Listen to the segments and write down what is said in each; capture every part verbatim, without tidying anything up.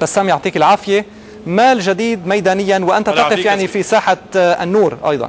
بسام يعطيك العافية. ما الجديد ميدانيا وأنت تقف يعني في ساحة النور أيضا؟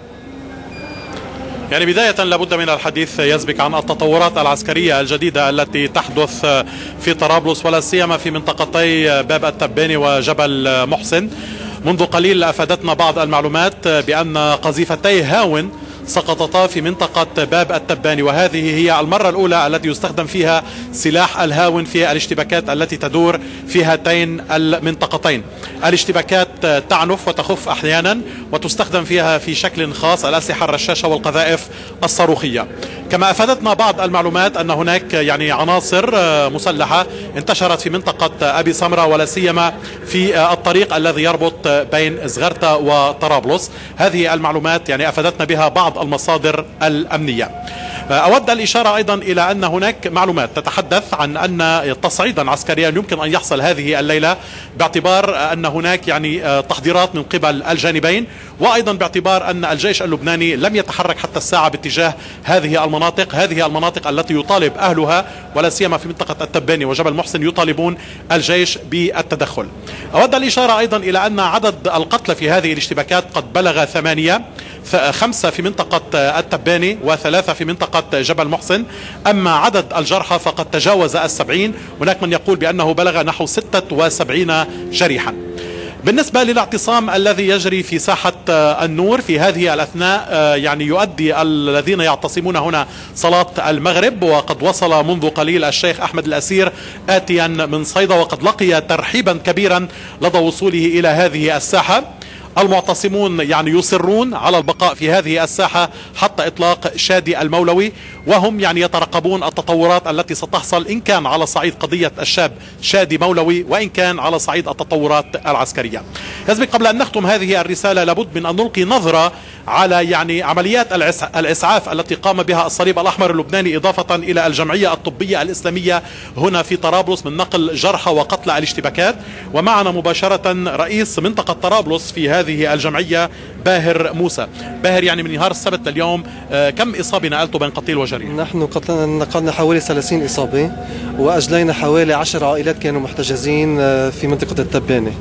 يعني بداية لابد من الحديث يسبق عن التطورات العسكرية الجديدة التي تحدث في طرابلس ولا سيما في منطقتي باب التباني وجبل محسن. منذ قليل أفادتنا بعض المعلومات بأن قذيفتي هاون سقطتا في منطقة باب التباني، وهذه هي المرة الأولى التي يستخدم فيها سلاح الهاون في الاشتباكات التي تدور في هاتين المنطقتين. الاشتباكات تعنف وتخف أحيانا وتستخدم فيها في شكل خاص الأسلحة الرشاشة والقذائف الصاروخية. كما أفادتنا بعض المعلومات أن هناك يعني عناصر مسلحة انتشرت في منطقة أبي سمرة ولا سيما في الطريق الذي يربط بين زغرتا وطرابلس. هذه المعلومات يعني أفادتنا بها بعض المصادر الأمنية. أود الإشارة أيضا إلى أن هناك معلومات تتحدث عن أن تصعيدا عسكريا يمكن أن يحصل هذه الليلة، باعتبار أن هناك يعني تحضيرات من قبل الجانبين، وأيضا باعتبار أن الجيش اللبناني لم يتحرك حتى الساعة باتجاه هذه المناطق هذه المناطق التي يطالب أهلها ولا سيما في منطقة التباني وجبل محسن يطالبون الجيش بالتدخل. أود الإشارة أيضا إلى أن عدد القتلى في هذه الاشتباكات قد بلغ ثمانية، خمسة في منطقة التباني وثلاثة في منطقة جبل محسن. أما عدد الجرحى فقد تجاوز السبعين، هناك من يقول بأنه بلغ نحو ستة وسبعين جريحا. بالنسبة للاعتصام الذي يجري في ساحة النور في هذه الأثناء، يعني يؤدي الذين يعتصمون هنا صلاة المغرب، وقد وصل منذ قليل الشيخ أحمد الأسير آتيا من صيدا وقد لقي ترحيبا كبيرا لدى وصوله إلى هذه الساحة. المعتصمون يعني يصرون على البقاء في هذه الساحة حتى إطلاق شادي المولوي، وهم يعني يترقبون التطورات التي ستحصل إن كان على صعيد قضية الشاب شادي مولوي وإن كان على صعيد التطورات العسكرية. يسبق قبل أن نختم هذه الرسالة لابد من أن نلقي نظرة على يعني عمليات الإسعاف التي قام بها الصليب الأحمر اللبناني إضافة إلى الجمعية الطبية الإسلامية هنا في طرابلس من نقل جرحى وقتلى الاشتباكات. ومعنا مباشرة رئيس منطقة طرابلس في هذه الجمعية باهر موسى. باهر، يعني من نهار السبت لليوم كم إصابة نقلتوا بين قتيل وجريح؟ نحن نقلنا حوالي ثلاثين إصابة وأجلينا حوالي عشر عائلات كانوا محتجزين في منطقة التباني،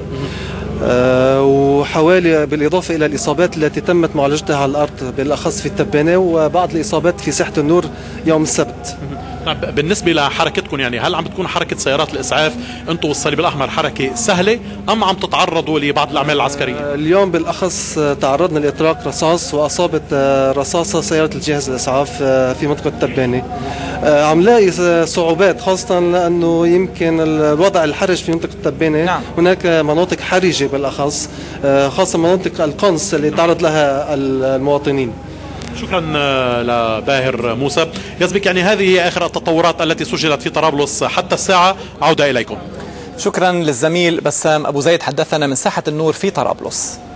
أه وحوالي بالإضافة إلى الإصابات التي تمت معالجتها على الأرض بالأخص في التبانة وبعض الإصابات في ساحة النور يوم السبت. بالنسبة لحركتكم، يعني هل عم بتكون حركة سيارات الإسعاف أنتم والصليب الأحمر حركة سهلة أم عم تتعرضوا لبعض الأعمال العسكرية؟ اليوم بالأخص تعرضنا لإطلاق رصاص وأصابت رصاصة سيارة الجهاز الإسعاف في منطقة التباني. عم لاقي صعوبات خاصة لأنه يمكن الوضع الحرج في منطقة التباني. نعم. هناك مناطق حرجة بالأخص، خاصة مناطق القنص اللي تعرض لها المواطنين. شكرا لباهر موسى. يسبق يعني هذه هي آخر التطورات التي سجلت في طرابلس حتى الساعة. عودة إليكم. شكرا للزميل بسام أبو زيد، حدثنا من ساحة النور في طرابلس.